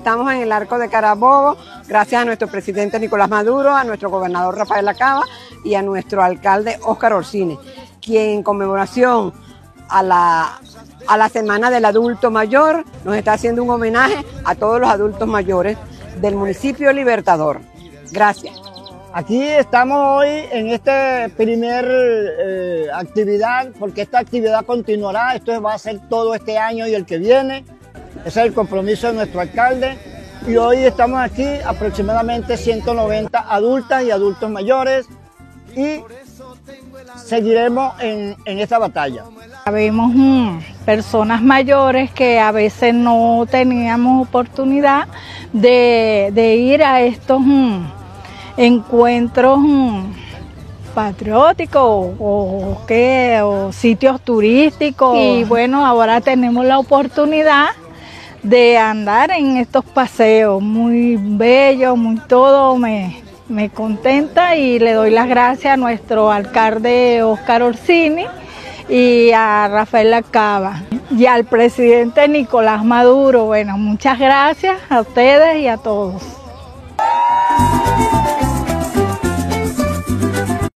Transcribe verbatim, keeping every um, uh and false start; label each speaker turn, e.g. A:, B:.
A: estamos en el Arco de Carabobo, gracias a nuestro presidente Nicolás Maduro, a nuestro gobernador Rafael Acaba y a nuestro alcalde Óscar Orsini, quien en conmemoración a la, a la Semana del Adulto Mayor nos está haciendo un homenaje a todos los adultos mayores del municipio Libertador. Gracias.
B: Aquí estamos hoy en esta primer eh, actividad, porque esta actividad continuará, esto va a ser todo este año y el que viene. Ese es el compromiso de nuestro alcalde. Y hoy estamos aquí aproximadamente ciento noventa adultas y adultos mayores y seguiremos en, en esta batalla.
C: Vemos mmm, personas mayores que a veces no teníamos oportunidad de, de ir a estos mmm, encuentros mmm, patrióticos o, o, ¿qué? o sitios turísticos. Y bueno, ahora tenemos la oportunidad de andar en estos paseos muy bellos, muy todo, me, me contenta y le doy las gracias a nuestro alcalde Óscar Orsini y a Rafael Acaba y al presidente Nicolás Maduro. Bueno, muchas gracias a ustedes y a todos.